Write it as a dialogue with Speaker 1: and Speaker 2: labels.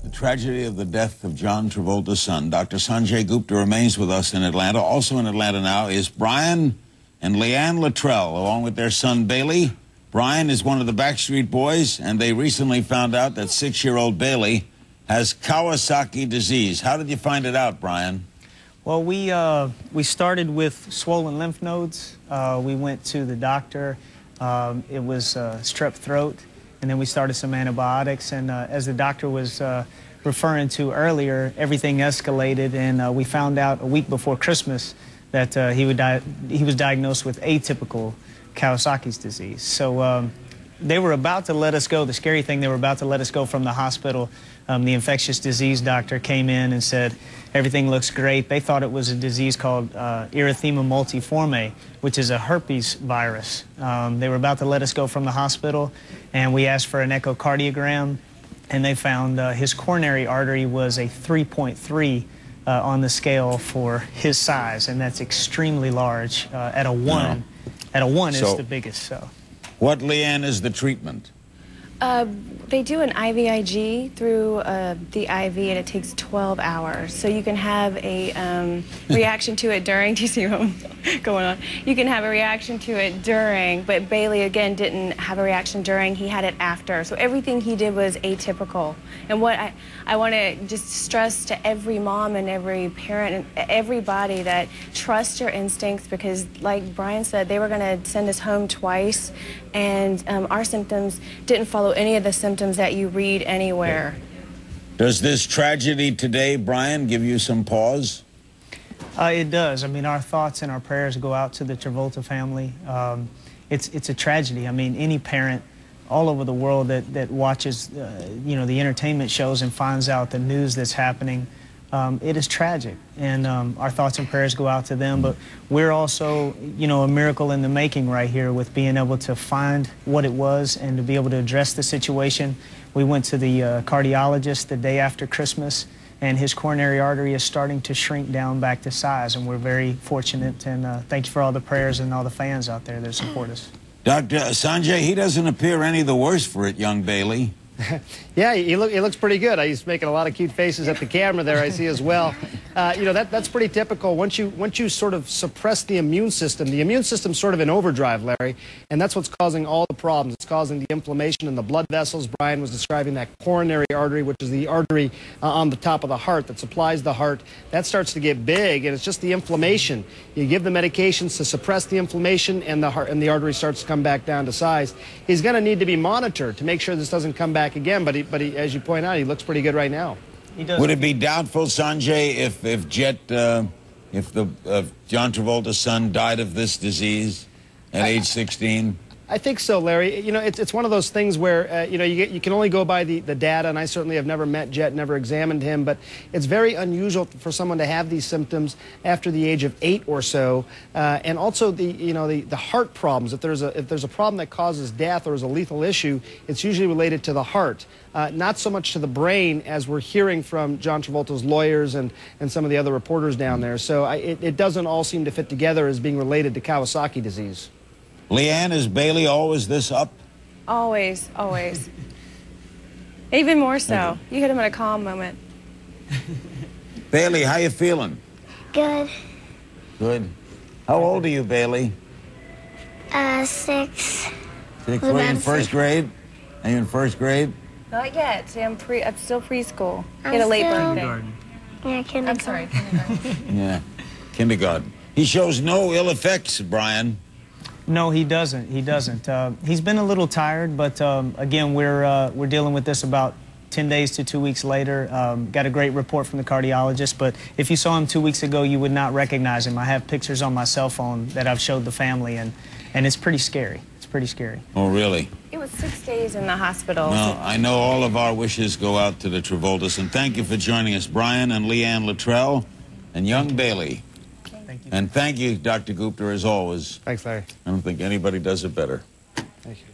Speaker 1: The tragedy of the death of John Travolta's son. Dr. Sanjay Gupta remains with us in Atlanta. Also in Atlanta now is Brian and Leanne Littrell, along with their son Baylee. Brian is one of the Backstreet Boys, and they recently found out that 6-year-old Baylee has Kawasaki disease. How did you find it out, Brian?
Speaker 2: Well, we started with swollen lymph nodes. We went to the doctor. It was strep throat. And then we started some antibiotics, and as the doctor was referring to earlier, everything escalated, and we found out a week before Christmas that he was diagnosed with atypical Kawasaki's disease. So they were about to let us go. The scary thing, they were about to let us go from the hospital. The infectious disease doctor came in and said, everything looks great. They thought it was a disease called erythema multiforme, which is a herpes virus. They were about to let us go from the hospital, and we asked for an echocardiogram, and they found his coronary artery was a 3.3 on the scale for his size, and that's extremely large. At a 1, at a 1 is the biggest. So,
Speaker 1: what, Leanne, is the treatment?
Speaker 3: They do an IVIG through the IV, and it takes 12 hours. So you can have a reaction to it during. Do you see what I'm going on? You can have a reaction to it during, but Baylee, again, didn't have a reaction during. He had it after. So everything he did was atypical. And what I want to just stress to every mom and every parent and everybody that trust your instincts, because like Brian said, they were going to send us home twice, and our symptoms didn't follow any of the symptoms that you read anywhere.
Speaker 1: Does this tragedy today, Brian, give you some pause?
Speaker 2: It does. I mean, our thoughts and our prayers go out to the Travolta family. It's a tragedy. I mean, any parent all over the world that watches, you know, the entertainment shows and finds out the news that's happening, it is tragic, and our thoughts and prayers go out to them. But we're also, you know, a miracle in the making right here with being able to find what it was and to be able to address the situation. We went to the cardiologist the day after Christmas, and his coronary artery is starting to shrink down back to size, and we're very fortunate, and thank you for all the prayers and all the fans out there that support us. Dr.
Speaker 1: Sanjay, he doesn't appear any the worse for it, young Baylee.
Speaker 4: Yeah, he looks pretty good. He's making a lot of cute faces at the camera there, I see as well. You know, that's pretty typical. Once you sort of suppress the immune system's sort of in overdrive, Larry, and that's what's causing all the problems. It's causing the inflammation in the blood vessels. Brian was describing that coronary artery, which is the artery on the top of the heart that supplies the heart. That starts to get big, and it's just the inflammation. You give the medications to suppress the inflammation, and the artery starts to come back down to size. He's going to need to be monitored to make sure this doesn't come back again, but he, as you point out, he looks pretty good right now.
Speaker 2: He does.
Speaker 1: Would it be doubtful, Sanjay, if John Travolta's son died of this disease at age 16?
Speaker 4: I think so, Larry. You know, it's one of those things where, you know, you can only go by the data, and I certainly have never met Jet, never examined him, but it's very unusual for someone to have these symptoms after the age of 8 or so, and also the heart problems. If there's a problem that causes death or is a lethal issue, it's usually related to the heart, not so much to the brain, as we're hearing from John Travolta's lawyers and some of the other reporters down there. So it doesn't all seem to fit together as being related to Kawasaki disease.
Speaker 1: Leanne, is Baylee always this up?
Speaker 3: Always, always. Even more so. You hit him at a calm moment.
Speaker 1: Baylee, how you feeling?
Speaker 5: Good.
Speaker 1: Good. How old are you, Baylee?
Speaker 5: 6.
Speaker 1: 6. Were you in first grade? Are you in first grade?
Speaker 3: Not yet. See, I'm still preschool. You had a late birthday.
Speaker 5: Yeah, kindergarten.
Speaker 3: I'm sorry, kindergarten.
Speaker 1: Yeah, kindergarten. He shows no ill effects, Brian.
Speaker 2: No, he doesn't. He doesn't. He's been a little tired, but again, we're dealing with this about 10 days to 2 weeks later. Got a great report from the cardiologist, but if you saw him 2 weeks ago, you would not recognize him. I have pictures on my cell phone that I've showed the family, and it's pretty scary. It's pretty scary.
Speaker 1: Oh, really?
Speaker 3: It was 6 days in the hospital.
Speaker 1: Well, I know all of our wishes go out to the Travoltas, and thank you for joining us, Brian and Leanne Littrell and young Baylee.
Speaker 2: Thank you.
Speaker 1: And thank you, Dr. Gupta, as always.
Speaker 4: Thanks, Larry.
Speaker 1: I don't think anybody does it better.
Speaker 4: Thank you.